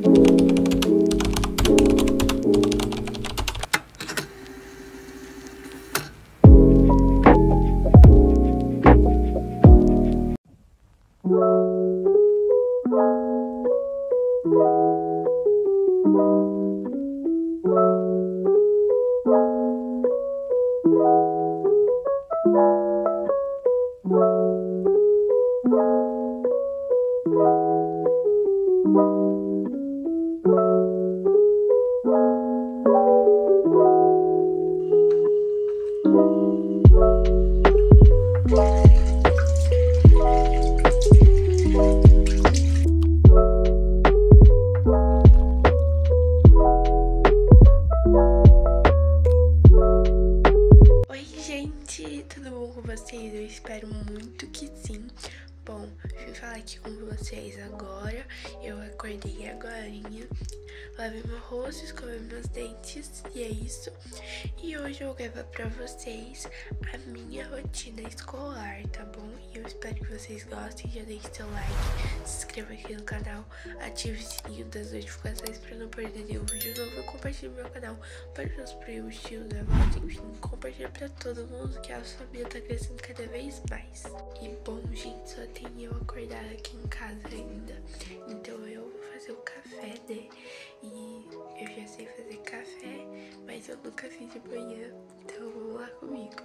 Tudo bom com vocês? Eu espero muito que sim. Bom, vim falar aqui com vocês agora. Eu acordei agorinha, lavei meu rosto, escovei meus dentes e é isso. E hoje eu vou gravar pra vocês a minha rotina escolar, tá bom? E eu espero que vocês gostem. Já deixe seu like, se inscreva aqui no canal, ative o sininho das notificações pra não perder nenhum vídeo novo. E compartilhe meu canal para os meus primos, tios, avós, enfim, compartilhe pra todo mundo, que a família tá crescendo cada vez mais. E bom, gente, só tem eu acordar aqui em casa ainda, então eu vou fazer o café, né? E eu já sei fazer café, mas eu nunca fiz de manhã, então vamos lá comigo.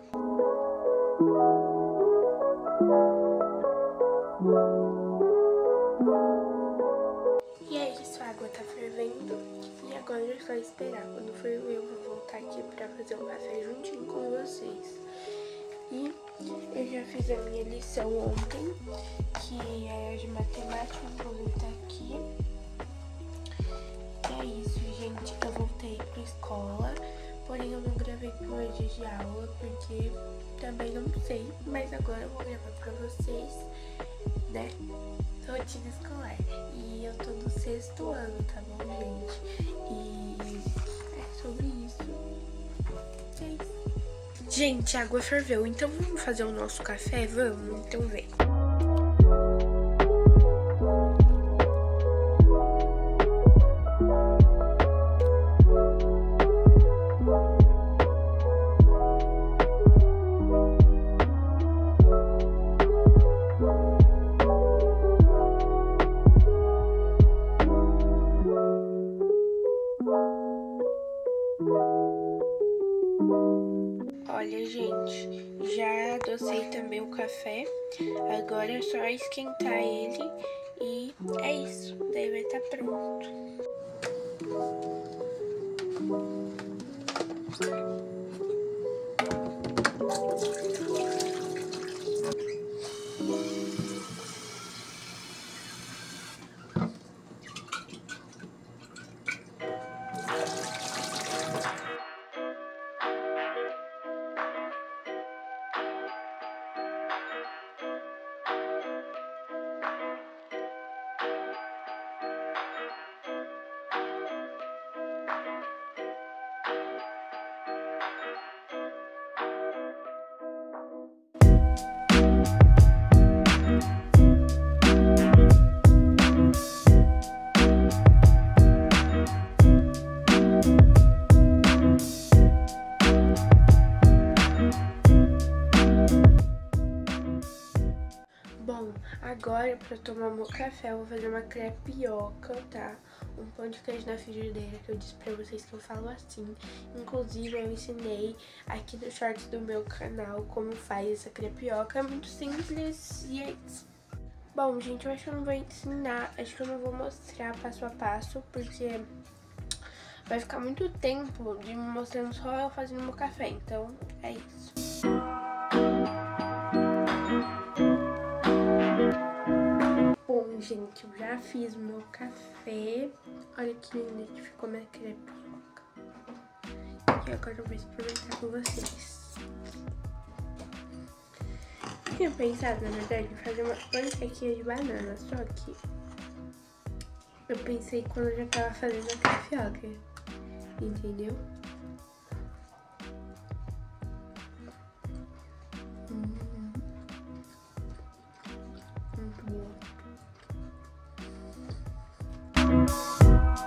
E é isso, a água tá fervendo e agora é só esperar. Quando ferver eu vou voltar aqui pra fazer o café juntinho com vocês. E eu já fiz a minha lição ontem, que é de matemática, inclusive tá aqui. E é isso, gente, eu voltei pra escola, porém eu não gravei meus dias de aula, porque também não sei, mas agora eu vou gravar pra vocês, né, rotina escolar. E eu tô no 6º ano, tá bom, gente? E é sobre isso. É isso. Gente, a água ferveu, então vamos fazer o nosso café? Vamos? Então vem. Olha, gente, já adocei também o café, agora é só esquentar ele e é isso, daí vai estar pronto. Bom, agora pra tomar meu café eu vou fazer uma crepioca, tá? Um pão de queijo na frigideira, que eu disse pra vocês que eu falo assim. Inclusive eu ensinei aqui no shorts do meu canal como faz essa crepioca, é muito simples e é isso. Bom, gente, eu acho que eu não vou ensinar, acho que eu não vou mostrar passo a passo, porque vai ficar muito tempo de me mostrando só eu fazendo meu café, então é isso. Bom, gente, eu já fiz o meu café. Olha que linda que ficou minha crepioca. E agora eu vou experimentar com vocês. Eu tinha pensado, na verdade, em fazer uma panquequinha de banana, só que eu pensei quando eu já tava fazendo a crepioca, entendeu? Muito boa.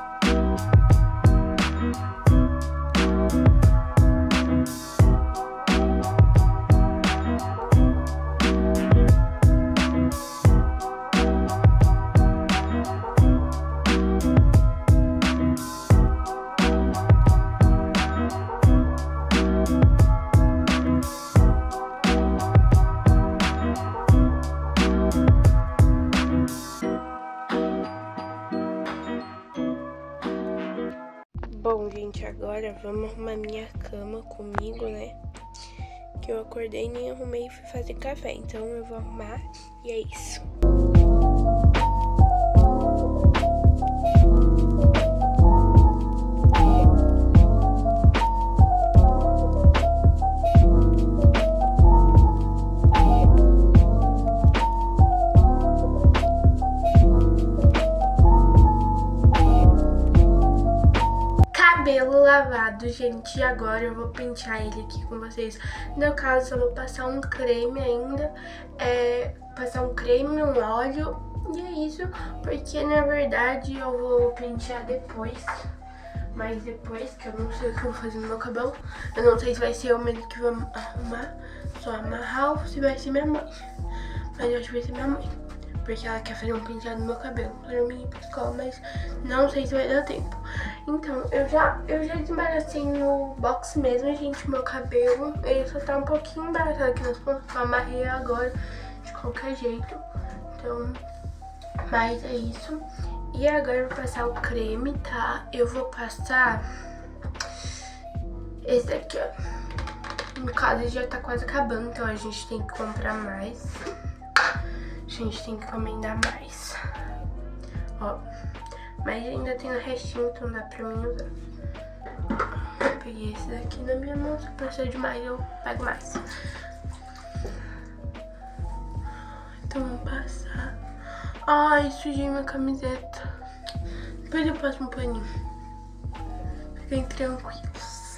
Bom, gente, agora vamos arrumar minha cama comigo, né? Que eu acordei, nem arrumei e fui fazer café. Então eu vou arrumar e é isso. Cabelo lavado, gente, e agora eu vou pentear ele aqui com vocês. No caso, eu vou passar um creme ainda, passar um creme, um óleo, e é isso, porque na verdade eu vou pentear depois. Mas depois, que eu não sei o que eu vou fazer no meu cabelo, eu não sei se vai ser eu mesmo que vou arrumar, só amarrar, ou se vai ser minha mãe. Mas eu acho que vai ser minha mãe, porque ela quer fazer um penteado no meu cabelo pra mim ir pra escola, mas não sei se vai dar tempo. Então, eu já desembaracei no box mesmo, gente, meu cabelo. Ele só tá um pouquinho embaraçado aqui nas pontas, eu amarrei agora de qualquer jeito. Então, mas é isso. E agora eu vou passar o creme, tá? Eu vou passar esse daqui, ó. No caso, ele já tá quase acabando, então a gente tem que comprar mais. A gente tem que encomendar mais. Ó, mas ainda tem o restinho, então dá pra mim usar. Eu peguei esse daqui na minha mão, se precisar de mais eu pego mais. Então vou passar. Ai, sujei minha camiseta. Depois eu passo um paninho. Fiquem tranquilos.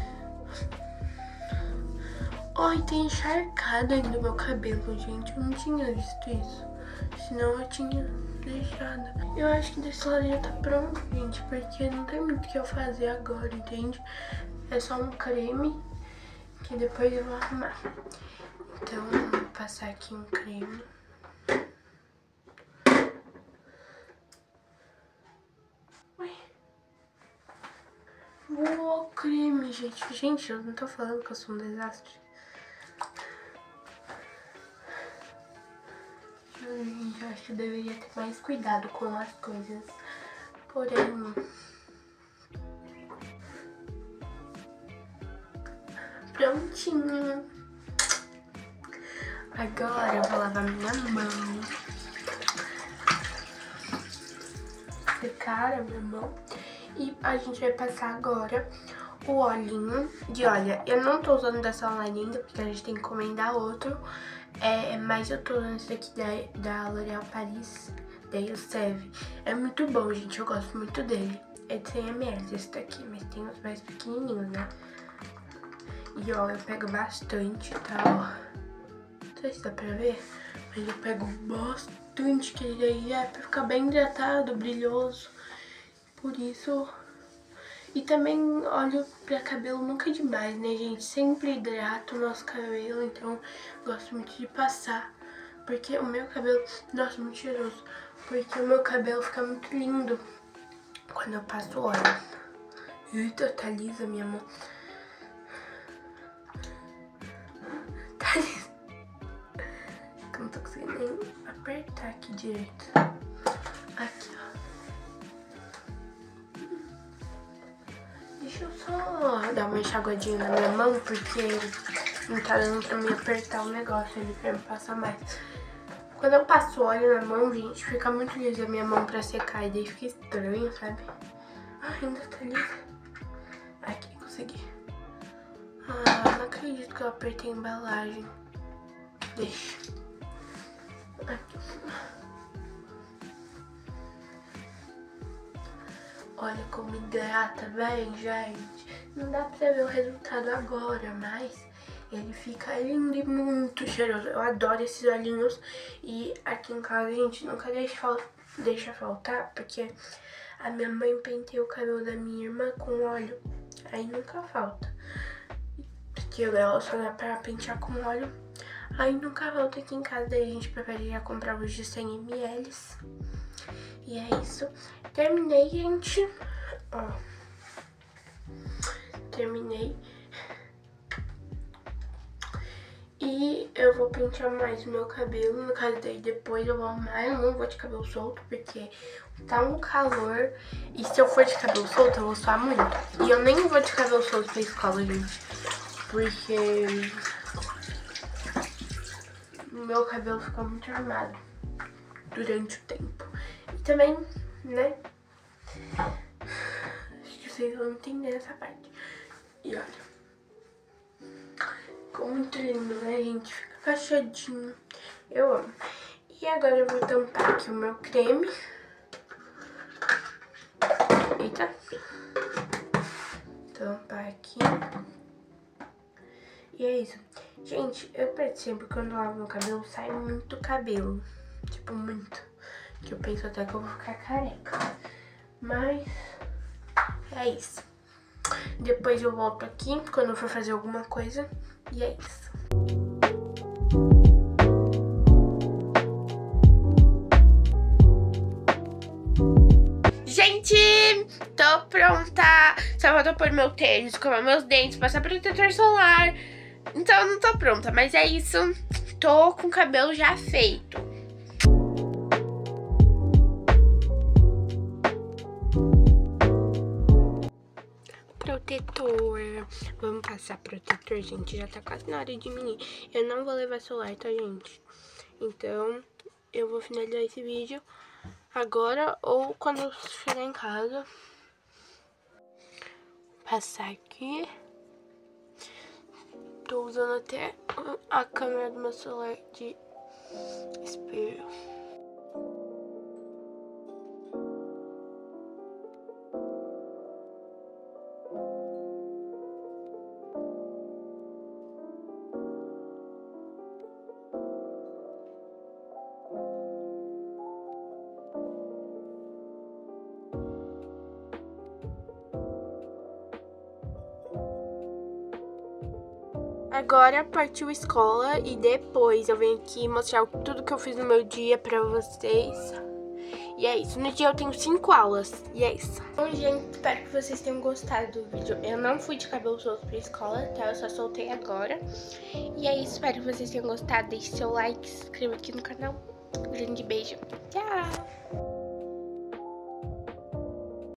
Ai, tem encharcado ainda no meu cabelo, gente. Eu não tinha visto isso. Senão eu tinha deixado. Eu acho que desse lado já tá pronto, gente. Porque não tem muito o que eu fazer agora, entende? É só um creme que depois eu vou arrumar. Então, eu vou passar aqui um creme. Uou, creme, gente. Gente, eu não tô falando que eu sou um desastre. Gente, eu acho que eu deveria ter mais cuidado com as coisas. Porém... prontinho. Agora eu vou lavar minha mão. Secar a minha mão. E a gente vai passar agora o olhinho de olha. Eu não tô usando dessa online ainda, porque a gente tem que encomendar outro. Mas eu tô usando esse daqui da L'Oréal Paris Day Save. É muito bom, gente. Eu gosto muito dele. É de 100 ml esse daqui, mas tem os mais pequenininhos, né? E ó, eu pego bastante, tá? Ó. Não sei se dá pra ver, mas eu pego bastante, que ele aí é pra ficar bem hidratado, brilhoso. Por isso... E também óleo pra cabelo nunca é demais, né, gente? Sempre hidrata o nosso cabelo, então gosto muito de passar. Porque o meu cabelo... Nossa, muito cheiroso. Porque o meu cabelo fica muito lindo quando eu passo óleo. Eita, tá lisa a minha mão. Tá lisa. Eu não tô conseguindo nem apertar aqui direito. Aqui, ó. Deixa eu só dar uma enxaguadinha na minha mão, porque não tá dando pra me apertar o negócio ali pra me passar mais. Quando eu passo óleo na mão, gente, fica muito lisa a minha mão pra secar e daí fica estranho, sabe? Ai, ainda tá lisa. Aqui, consegui. Ah, não acredito que eu apertei a embalagem. Deixa. Aqui. Olha como hidrata bem, gente. Não dá pra ver o resultado agora, mas ele fica lindo e muito cheiroso. Eu adoro esses olhinhos. E aqui em casa a gente nunca deixa faltar, porque a minha mãe penteia o cabelo da minha irmã com óleo. Aí nunca falta. Porque ela só dá pra pentear com óleo. Aí nunca falta aqui em casa. Daí a gente prefere já comprar os de 100 ml. E é isso. Terminei, gente. Ó. Terminei. E eu vou pentear mais o meu cabelo, no caso daí depois eu vou arrumar, eu não vou de cabelo solto, porque tá um calor, e se eu for de cabelo solto eu vou suar muito. E eu nem vou de cabelo solto pra escola, gente, porque meu cabelo fica muito armado durante o tempo. E também, né, acho que vocês vão entender essa parte. E olha, ficou muito lindo, né, gente? Fica cacheadinho. Eu amo. E agora eu vou tampar aqui o meu creme. Eita. Tampar aqui. E é isso. Gente, eu percebo que quando eu lavo meu cabelo, sai muito cabelo. Tipo, muito. Que eu penso até que eu vou ficar careca. Mas é isso. Depois eu volto aqui quando eu for fazer alguma coisa. E é isso. Gente, tô pronta. Só falta pôr meu tênis, escovar meus dentes, passar protetor solar. Então eu não tô pronta, mas é isso. Tô com o cabelo já feito. Protetor. Vamos passar protetor, gente. Já tá quase na hora de mim ir. Eu não vou levar celular, tá, gente? Então, eu vou finalizar esse vídeo agora ou quando eu chegar em casa. Passar aqui. Tô usando até a câmera do meu celular de espelho. Agora partiu escola e depois eu venho aqui mostrar tudo que eu fiz no meu dia pra vocês. E é isso, no dia eu tenho 5 aulas e é isso. Bom, gente, espero que vocês tenham gostado do vídeo. Eu não fui de cabelo solto pra escola, tá? Eu só soltei agora. E é isso, espero que vocês tenham gostado. Deixe seu like, se inscreva aqui no canal. Um grande beijo. Tchau!